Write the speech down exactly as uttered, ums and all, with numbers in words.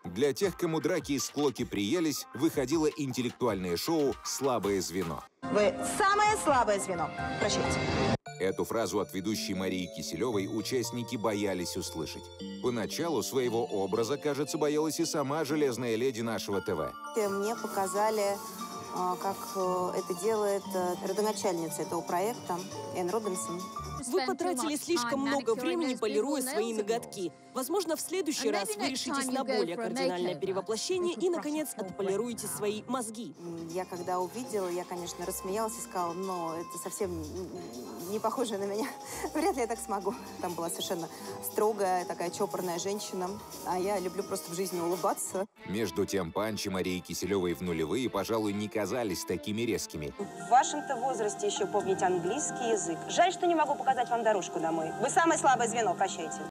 Для тех, кому драки и склоки приелись, выходило интеллектуальное шоу «Слабое звено». Вы самое слабое звено. Прощайте. Эту фразу от ведущей Марии Киселевой участники боялись услышать. Поначалу своего образа, кажется, боялась и сама железная леди нашего ТВ. Мне показали, как это делает родоначальница этого проекта Энн Робинсон. Вы потратили слишком много времени, полируя свои ноготки. Возможно, в следующий раз вы решитесь на более кардинальное перевоплощение и, наконец, отполируете свои мозги. Я когда увидела, я, конечно, рассмеялась и сказала, но это совсем не похоже на меня. Вряд ли я так смогу. Там была совершенно строгая, такая чопорная женщина, а я люблю просто в жизни улыбаться. Между тем, панчи Марии Киселевой в нулевые, пожалуй, не казались такими резкими. В вашем-то возрасте еще помните английский язык. Жаль, что не могу показать вам дорожку домой. Вы самое слабое звено, прощайте.